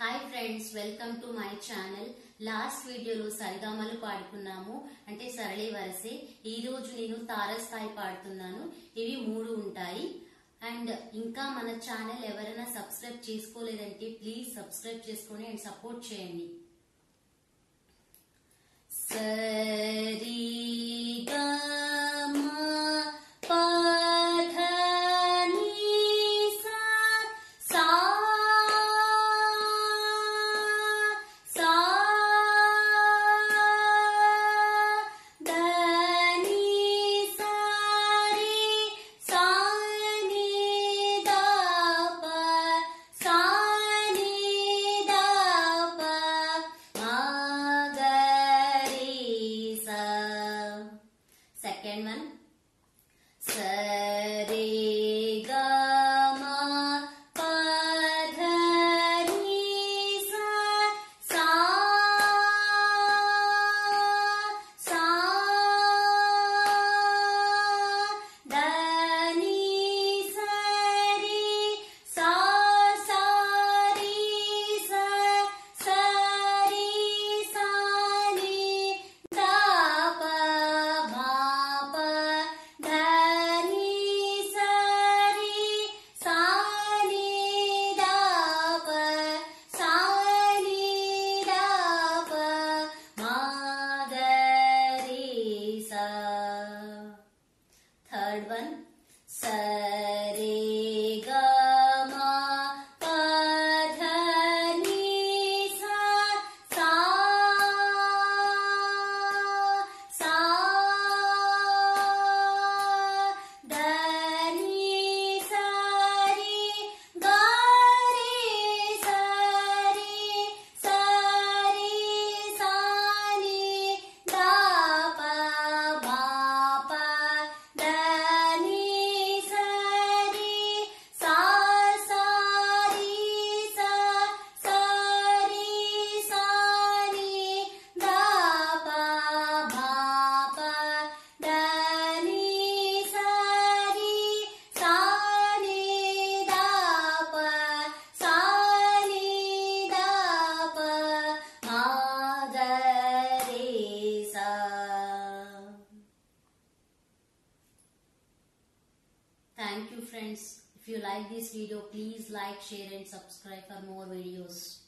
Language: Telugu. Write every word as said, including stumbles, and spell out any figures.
Hi friends, welcome to my channel. Last వీడియోలో సరిగమలు పాడుకున్నాము, అంటే సరళి వరసే. ఈ రోజు నేను తారస్థాయి పాడుతున్నాను. ఇవి మూడు ఉంటాయి. అండ్ ఇంకా మన ఛానల్ ఎవరైనా సబ్స్క్రైబ్ చేసుకోలేదంటే ప్లీజ్ సబ్స్క్రైబ్ చేసుకొని అండ్ సపోర్ట్ చేయండి. సరి Second one, sa re ga ma pa dha ni sa sa sa da ni sa re sa sa re sa sa re sa ni da pa ma Third one, sa re ga ma pa dha ni sa sa sa da ni sa re ga re sa re sa re sa ni da pa ma pa Thank you friends. If you like this video, please like, share and subscribe for more videos.